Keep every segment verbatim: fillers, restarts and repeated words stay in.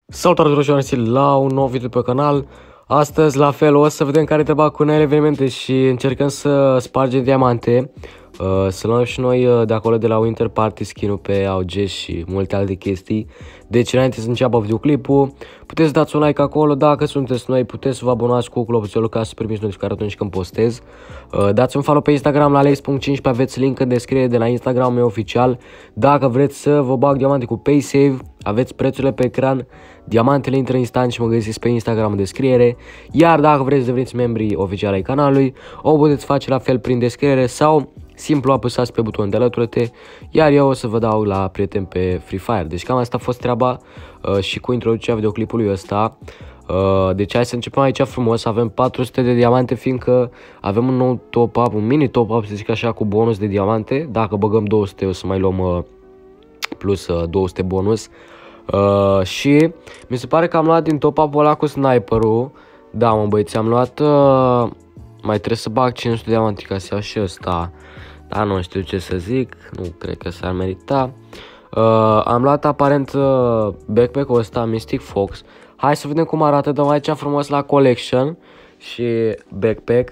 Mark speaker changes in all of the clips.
Speaker 1: Salutare tuturor, la un nou video pe canal. Astăzi, la fel, o să vedem care treba cu noile evenimente și încercăm să spargem diamante. Uh, să luăm și noi uh, de acolo de la Winter Party skin-ul pe A U G și multe alte chestii. Deci înainte să înceapă videoclipul, puteți să dați un like acolo. Dacă sunteți noi, puteți să vă abonați cu clopoțelul ca să primiți notificare atunci când postez. uh, Dați un follow pe Instagram la alex punct cincisprezece, aveți link în descriere de la Instagram meu oficial. Dacă vreți să vă bag diamante cu PaySave, aveți prețurile pe ecran. Diamantele intră instant și mă găsiți pe Instagram în descriere. Iar dacă vreți să deveniți membri oficiali ai canalului, o puteți face la fel prin descriere sau simplu apăsați pe butonul de alătură-te. Iar eu o să vă dau la prieten pe Free Fire. Deci cam asta a fost treaba uh, și cu introducerea videoclipului ăsta. Uh, deci hai să începem aici frumos. Avem patru sute de diamante, fiindcă avem un nou top-up, un mini top-up, să zic așa, cu bonus de diamante. Dacă băgăm două sute o să mai luăm uh, plus uh, două sute bonus. Uh, și mi se pare că am luat din top-up-ul ăla cu sniperul. Da, mă băieți, am luat uh, mai trebuie să bag cinci sute de diamante ca să iau și ăsta. Da, nu știu ce să zic, nu cred că s-ar merita. uh, Am luat aparent uh, backpack-ul ăsta, Mystic Fox. Hai să vedem cum arată. Dăm aici frumos la collection și backpack.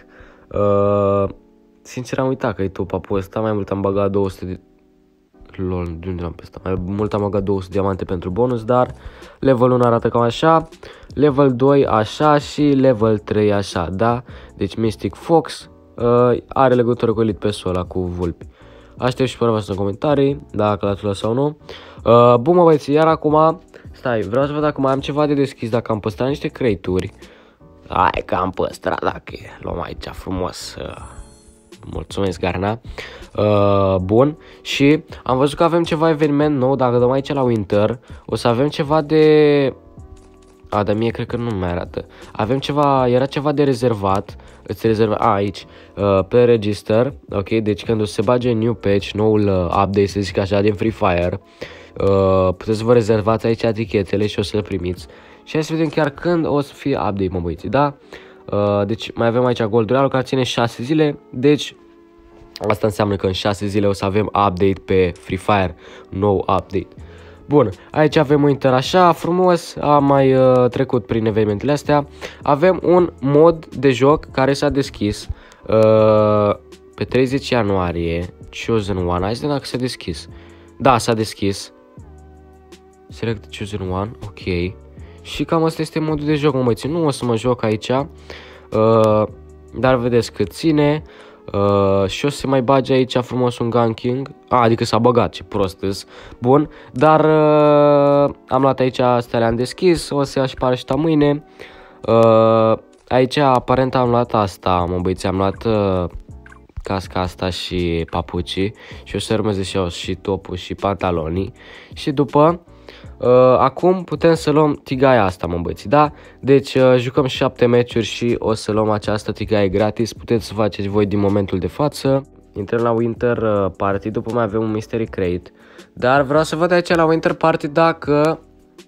Speaker 1: uh, Sincer am uitat că e top-up-ul ăsta. Mai mult am băgat două sute de... Lol, de unde am pe ăsta? Mai mult am băgat două sute diamante pentru bonus, dar level unu arată cam așa, level doi așa și level trei așa, da? Deci Mystic Fox uh, are legătură cu Elite Pass-ul ăla cu vulpi. Aștept și părerea voastră în comentarii, dacă l-ați luat sau nu. Uh, bun, mă băieți, iar acum, stai, vreau să văd dacă mai am ceva de deschis, dacă am păstrat niște crate-uri. Hai că am păstrat, dacă e. Luăm aici frumos. Uh. Mulțumesc, Garna. Uh, bun. Și am văzut că avem ceva eveniment nou. Dacă dăm aici la Winter, o să avem ceva de... A, dar mie cred că nu mai arată. Avem ceva, era ceva de rezervat. Îți rezerva, a, aici, uh, pe register. Ok, deci când o să se bage new patch, noul uh, update, să zic așa, din Free Fire, uh, puteți să vă rezervați aici etichetele și o să le primiți. Și hai să vedem chiar când o să fie update, mă băieți, da? Uh, deci mai avem aici Gold Royal care ține șase zile. Deci asta înseamnă că în șase zile o să avem update pe Free Fire. Nou update. Bun, aici avem Winter așa frumos. Am mai uh, trecut prin evenimentele astea. Avem un mod de joc care s-a deschis uh, pe treizeci ianuarie. Chosen One. Hai să vedem dacă s-a deschis. Da, s-a deschis. Select Chosen One. Ok. Și cam asta este modul de joc, mă băieți. Nu o să mă joc aici, uh, dar vedeți cât ține. uh, Și o să mai bage aici frumos un Gun King. A, adică s-a băgat, ce prost îs. Bun, dar uh, am luat aici, astea le-am deschis. O să ia și parașuta mâine. uh, Aici aparent am luat asta, mă băieți. Am luat uh, casca asta și papucii. Și o să urmeze și eu și topul și pantalonii. Și după Uh, acum putem să luăm tigaia asta, mă băieți, da? Deci uh, jucăm șapte meciuri și o să luăm această tigaie gratis. Puteți să faceți voi din momentul de față. Intrăm la Winter uh, Party, după mai avem un Mystery Crate. Dar vreau să văd aici la Winter Party dacă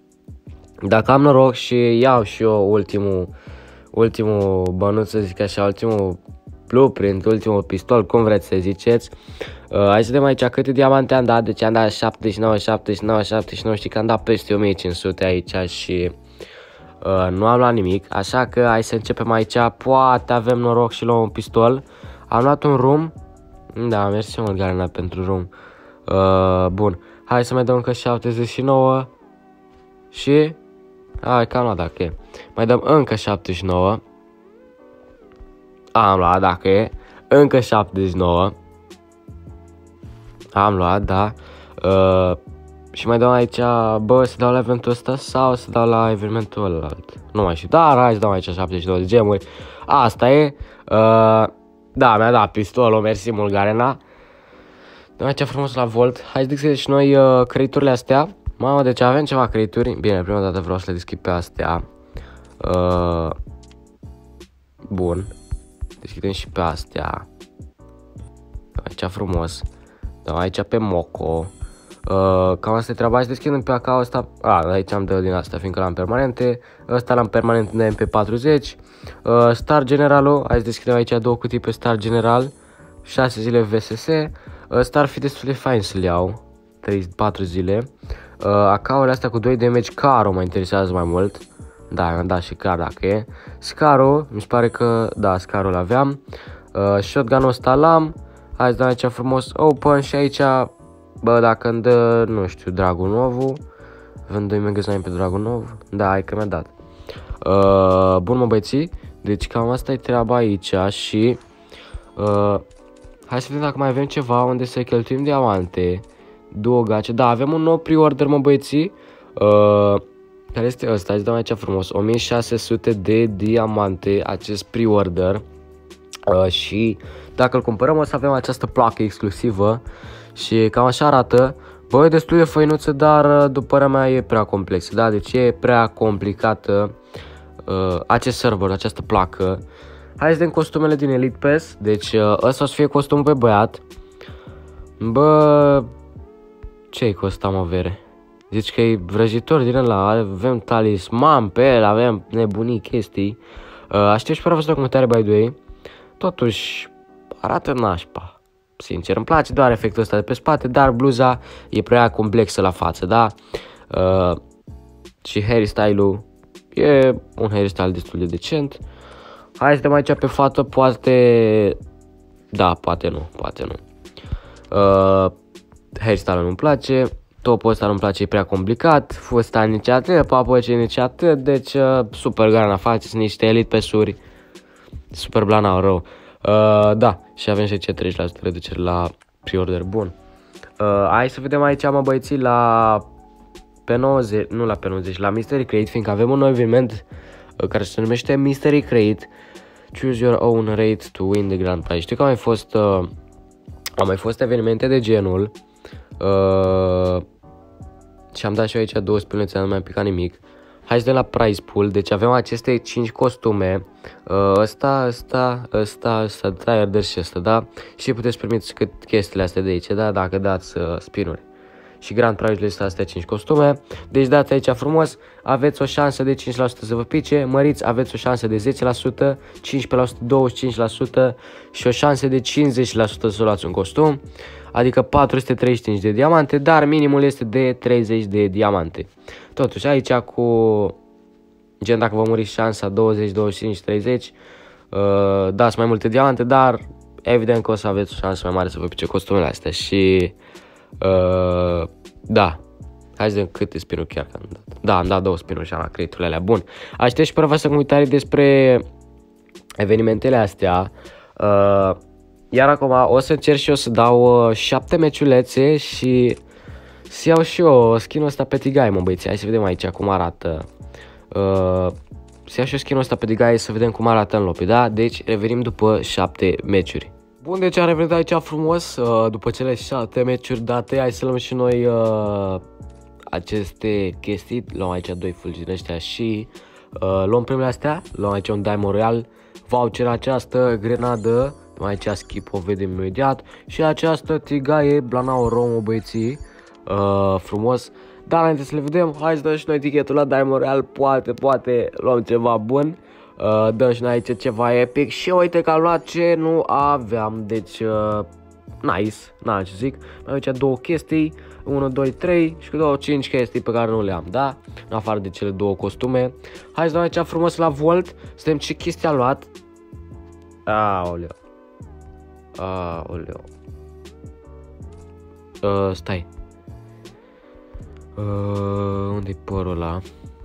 Speaker 1: Dacă am noroc și iau și eu ultimul Ultimul bănuț, să zic așa, ultimul blueprint, ultimul pistol, cum vreți să ziceți. Uh, hai să vedem aici câte diamante am dat. Deci am dat șaptezeci și nouă, șaptezeci și nouă, șaptezeci și nouă. Știi că am dat peste o mie cinci sute aici și uh, nu am luat nimic. Așa că hai să începem aici. Poate avem noroc și luăm un pistol. Am luat un room. Da, mersi mult, Garena, pentru room. uh, Bun, hai să mai dăm încă șaptezeci și nouă. Și hai că am luat, dacă e. Mai dăm încă șaptezeci și nouă. Am luat, dacă e. Încă șaptezeci și nouă. Am luat, da. uh, Și mai dau aici. Bă, să dau la eventul ăsta sau să dau la evenimentul ălalt? Nu mai știu, dar hai să dau aici șaptezeci și nouă de gemuri. Asta e. uh, Da, mi-a dat pistolul, mersi mult, Garena. Dăm aici frumos la Volt. Hai să deschidem și noi uh, crate-urile astea. Mamă, deci avem ceva crate-uri. Bine, prima dată vreau să le deschid pe astea. uh, Bun. Deschidem și pe astea. Aici frumos. Dăm aici pe Moco. uh, Cam asta e treaba. Hai să deschidem pe acau ăsta. A, aici am dă din asta, fiindcă l-am permanente. Ăsta l-am permanent de M P patruzeci. uh, Star Generalul. Hai să deschidem aici două cutii pe Star General. șase zile V S S. Ăsta ar fi destul de fain să-l iau. trei patru zile. Uh, acaurile astea cu doi damage, Caro mă interesează mai mult. Da, mi-am dat și Car dacă e. Scaro, mi se pare că, da, Scaro l-aveam. Uh, Shotgun-ul ăsta l-am. Hai să dăm aici frumos open și aici, bă, dacă îmi dă, nu știu, Dragunovul. Avem doi megazine pe Dragunov. Da, hai că mi-a dat. Uh, bun, mă, băieții. Deci cam asta e treaba aici și... Uh, hai să vedem dacă mai avem ceva unde să cheltuim diamante. Două gace. Da, avem un nou pre-order, mă, băieții. Uh, care este ăsta? Îți dau aici frumos. o mie șase sute de diamante, acest pre-order. Uh, și dacă îl cumpărăm o să avem această placă exclusivă. Și cam așa arată. Bă, e destul de făinuță, dar după părerea mea e prea complexă. Da, deci e prea complicată uh, acest server, această placă. Hai să vedem costumele din Elite Pass. Deci uh, ăsta o să fie costumul pe băiat. Bă, ce-i cu ăsta, mă, vere? Zici că e vrăjitor din ăla, avem talisman pe el, avem nebunii, chestii. Uh, aștept și pe rău comentarii, by the way. Totuși, arată nașpa. Sincer, îmi place doar efectul ăsta de pe spate, dar bluza e prea complexă la față, da? Uh, și hairstyle-ul e un hairstyle destul de decent. Hai să dăm aici pe fată, poate... Da, poate nu, poate nu. Uh, hairstyle-ul nu-mi place, topul ăsta nu-mi place, e prea complicat, fusta nici atât, papuce nici atât, deci uh, super grana faceți niște Elite Pass-uri, super blana rău. Uh, da, și avem și aici treizeci la sută reducere la pre-order, bun. Uh, hai să vedem aici, mă, băieții, la P nouăzeci, nu la P nouăzeci, la Mystery Crate, fiindcă avem un nou eveniment uh, care se numește Mystery Crate. Choose your own rate to win the grand prize. Știu că au mai fost, uh, au mai fost evenimente de genul uh, și am dat și eu aici două spilulețe, nu mi-am picat nimic. Hai să dăm la prize pool, deci avem aceste cinci costume, uh, ăsta, ăsta, ăsta, ăsta, tryharder și ăsta, da? Și puteți permite cât chestiile astea de aici, da? Dacă dați uh, spinuri. Și grand prize-urile este astea cinci costume, deci dați aici frumos, aveți o șansă de cinci la sută să vă pice, măriți, aveți o șansă de zece la sută, cincisprezece la sută, douăzeci și cinci la sută și o șansă de cincizeci la sută să luați un costum, adică patru sute treizeci și cinci de diamante, dar minimul este de treizeci de diamante. Totuși aici cu, gen dacă vă muriți șansa douăzeci, douăzeci și cinci, treizeci, uh, dați mai multe diamante, dar evident că o să aveți o șansă mai mare să vă pice costumele astea și uh, da, hai să vedem câte spinuri chiar că am dat. Da, am dat două spinuri și am la crate-urile alea, bun. Aștept și pe să comentarii despre evenimentele astea. Uh, iar acum o să încerc și eu să dau uh, șapte meciulețe și să iau și eu skin-ul ăsta pe Tigai, mă, băieți. Hai să vedem aici cum arată. Uh, să iau și eu skin-ul ăsta pe Tigai să vedem cum arată în lobby, da? Deci revenim după șapte meciuri. Bun, deci am revenit aici frumos uh, după cele șapte meciuri date. Hai să luăm și noi uh, aceste chestii. Luăm aici doi fulgi din ăștia și uh, luăm primele astea. Luăm aici un Diamond Royal, voucher, această grenadă. Aici skip o vedem imediat. Și această tigaie, Blanao Romo, băieții. Uh, frumos. Dar înainte să le vedem, hai să dăm și noi tichetul la Diamond Royal. Poate, poate luăm ceva bun. Uh, dăm și noi aici ceva epic. Și uite că am luat ce nu aveam. Deci, uh, nice. N-am ce zic. Mai aici două chestii. unu, doi, trei și cu două, cinci chestii pe care nu le am, da? În afară de cele două costume. Hai să dăm aici frumos la Volt. Să vedem ce chestii a luat. Aoleu. Aoleu. Uh, stai. Uh, unde-i părul ăla?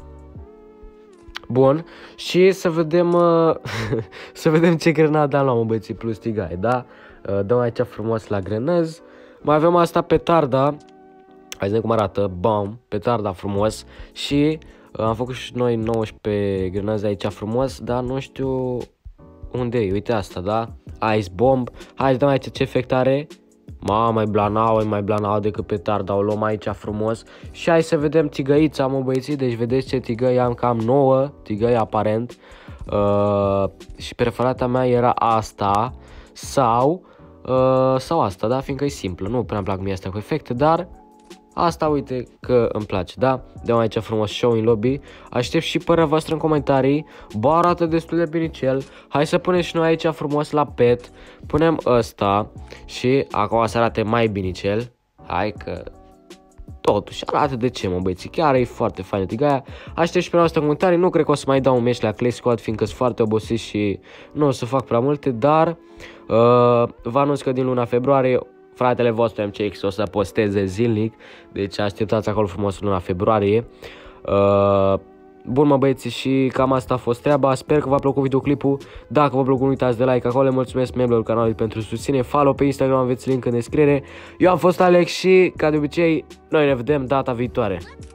Speaker 1: Bun. Și să vedem uh, să vedem ce grenadă am luat, mă, băieții, plus tigai, da? Uh, dăm aici frumos la grenăz. Mai avem asta petarda. Hai să vedem cum arată. Bam, petarda frumos. Și uh, am făcut și noi nouăsprezece grenăzi aici frumos, dar nu știu unde e. Uite asta, da? Ice Bomb. Hai să dăm aici ce efect are. Ma, mai blanau, e mai blanau decât petarda. O luăm aici frumos. Și hai să vedem tigăița, mă, băieții. Deci vedeți ce tigăi am, cam nouă tigăi aparent. Uh, și preferata mea era asta sau uh, sau asta, da? Fiindcă e simplă. Nu prea îmi plac mie astea cu efecte, dar asta uite că îmi place, da? Dăm aici frumos show în lobby. Aștept și părerea voastră în comentarii. Bă, arată destul de binicel. Hai să punem și noi aici frumos la pet. Punem ăsta și acum să arate mai binicel. Hai că totuși arată de ce, mă băieții, chiar e foarte faină tigaia. Aștept și pe noastră comentarii, nu cred că o să mai dau un meci la Clay Squad, fiindcă sunt foarte obosit și nu o să fac prea multe, dar uh, vă anunț că din luna februarie fratele vostru M C X o să posteze zilnic, deci așteptați acolo frumos luna februarie. Uh, Bun, mă băieți, și cam asta a fost treaba. Sper că v-a plăcut videoclipul. Dacă v-a plăcut, nu uitați de like acolo. Mulțumesc membrilor canalului pentru susținere. Follow pe Instagram, aveți link în descriere. Eu am fost Alex și, ca de obicei, noi ne vedem data viitoare.